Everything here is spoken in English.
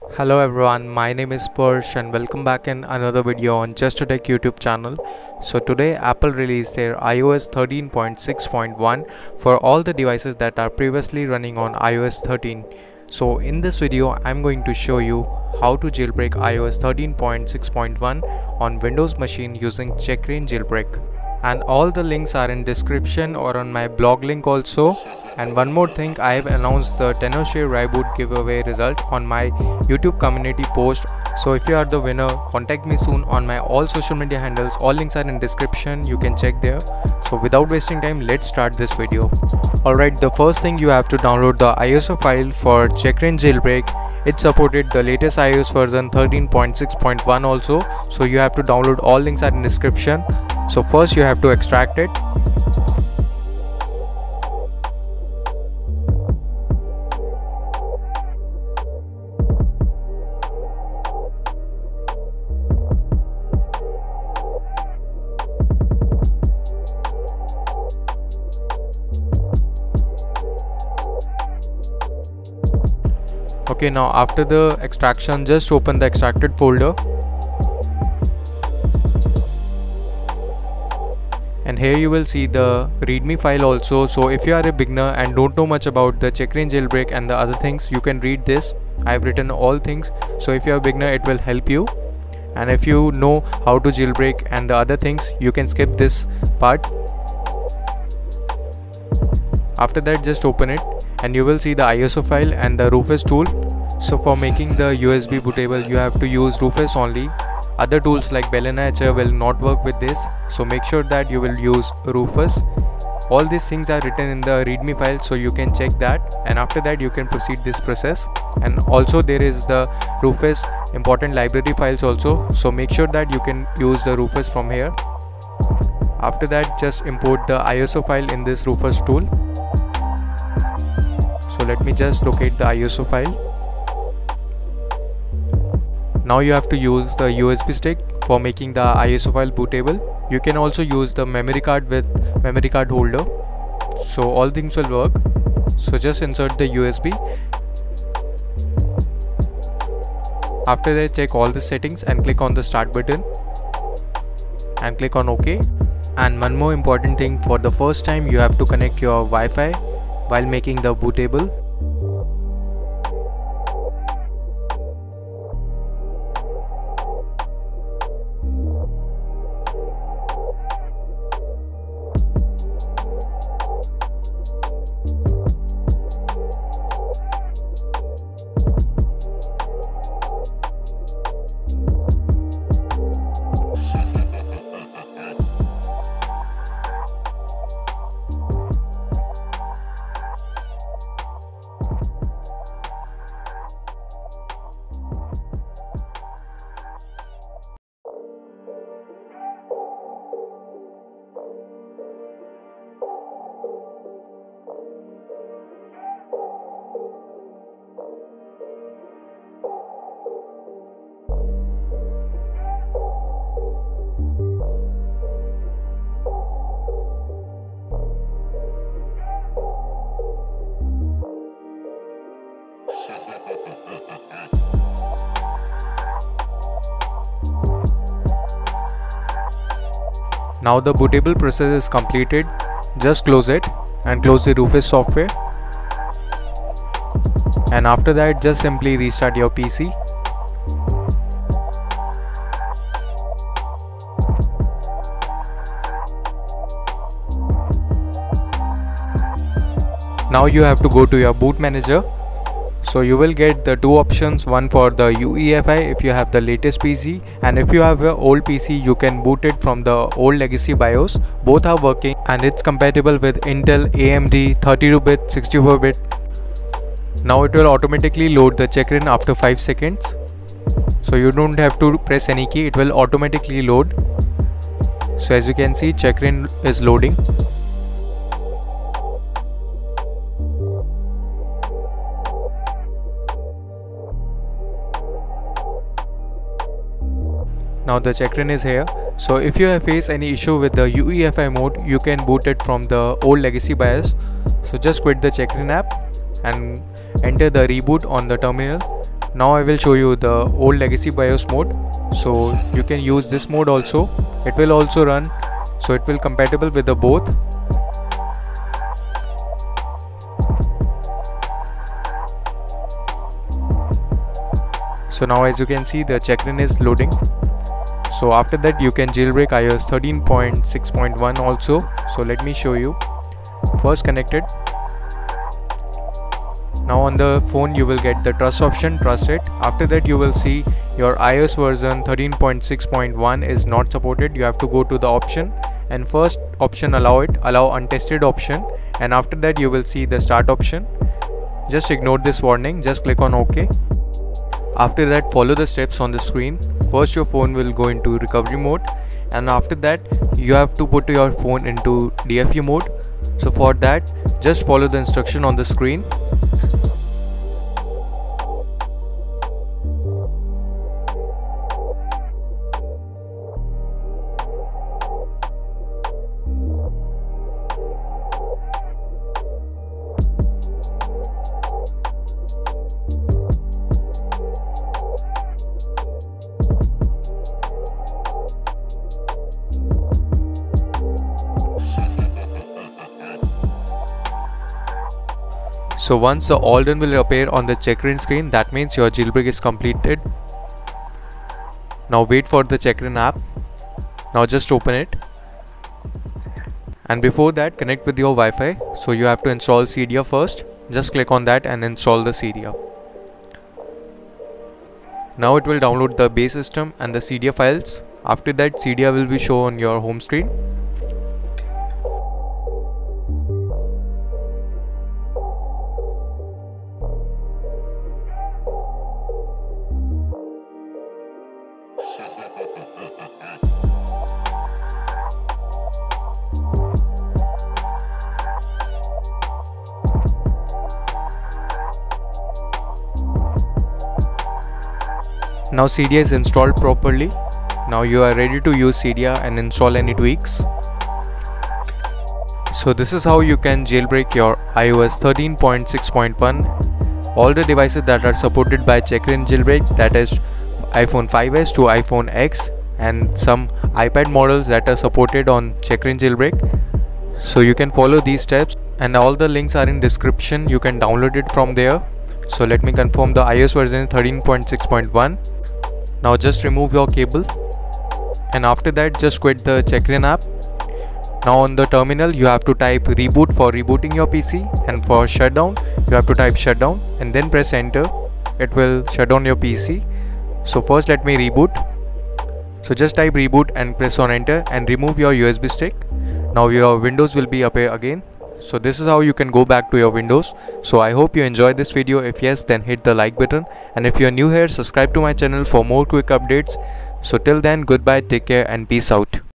Hello everyone, my name is Persh and welcome back in another video on Just to Tech YouTube channel. So today Apple released their iOS 13.6.1 for all the devices that are previously running on iOS 13. So in this video I'm going to show you how to jailbreak iOS 13.6.1 on Windows machine using Checkra1n jailbreak. And all the links are in description or on my blog link also. And one more thing, I have announced the Tenorshare Reboot giveaway result on my YouTube community post. So if you are the winner, contact me soon on my all social media handles. All links are in description, you can check there. So without wasting time, let's start this video. Alright, the first thing, you have to download the ISO file for Checkra1n jailbreak. It supported the latest iOS version 13.6.1 also. So you have to download, all links are in description. So first you have to extract it. Okay, now after the extraction, just open the extracted folder. And here you will see the readme file also. So if you are a beginner and don't know much about the Checkra1n jailbreak and the other things, you can read this. I have written all things. So if you are a beginner, it will help you. And if you know how to jailbreak and the other things, you can skip this part. After that, just open it and you will see the ISO file and the Rufus tool. So for making the USB bootable, you have to use Rufus only. Other tools like Balena HR will not work with this, so make sure that you will use Rufus. All these things are written in the readme file, so you can check that, and after that you can proceed this process. And also there is the Rufus important library files also, so make sure that you can use the Rufus from here. After that, just import the ISO file in this Rufus tool. So let me just locate the ISO file. Now you have to use the USB stick for making the ISO file bootable. You can also use the memory card with memory card holder. So all things will work. So just insert the USB. After that, check all the settings and click on the start button and click on OK. And one more important thing, for the first time you have to connect your Wi-Fi while making the bootable. Now the bootable process is completed. Just close it and close the Rufus software. And after that, just simply restart your PC. Now you have to go to your boot manager. So you will get the two options, one for the UEFI if you have the latest PC, and if you have an old PC you can boot it from the old legacy BIOS. Both are working and it's compatible with Intel, AMD, 32-bit, 64-bit. Now it will automatically load the Checkra1n after 5 seconds. So you don't have to press any key, it will automatically load. So as you can see, Checkra1n is loading. Now the Checkra1n is here. So if you have faced any issue with the UEFI mode, you can boot it from the old legacy BIOS. So just quit the Checkra1n app and enter the reboot on the terminal Now I will show you the old legacy BIOS mode. So you can use this mode also. It will also run, so it will compatible with the both. So now as you can see, the checkrin is loading. So after that you can jailbreak iOS 13.6.1 also. So let me show you. First connected. Now on the phone you will get the trust option, trust it. After that you will see your iOS version 13.6.1 is not supported. You have to go to the option and first option allow untested option, and after that you will see the start option. Just ignore this warning, just click on OK. After that follow the steps on the screen. First your phone will go into recovery mode, and after that you have to put your phone into DFU mode. So for that just follow the instruction on the screen. So once the all done will appear on the checkrin screen, that means your jailbreak is completed. Now wait for the checkrin app. Now just open it. And before that connect with your Wi-Fi. So you have to install Cydia first. Just click on that and install the Cydia. Now it will download the base system and the Cydia files. After that Cydia will be shown on your home screen. Now Cydia is installed properly. Now you are ready to use Cydia and install any tweaks. So this is how you can jailbreak your iOS 13.6.1. All the devices that are supported by checkrin jailbreak, that is iPhone 5s to iPhone X, and some iPad models that are supported on checkrin jailbreak. So you can follow these steps, and all the links are in description. You can download it from there. So let me confirm, the iOS version is 13.6.1. Now just remove your cable, and after that just quit the checkrin app. Now on the terminal you have to type reboot for rebooting your PC, and for shutdown you have to type shutdown and then press enter. It will shut down your PC. So first let me reboot. So just type reboot and press on enter and remove your USB stick. Now your Windows will be appear again. So this is how you can go back to your Windows. So I hope you enjoyed this video. If yes, then hit the like button, and if you are new here, subscribe to my channel for more quick updates. So till then, goodbye, take care and peace out.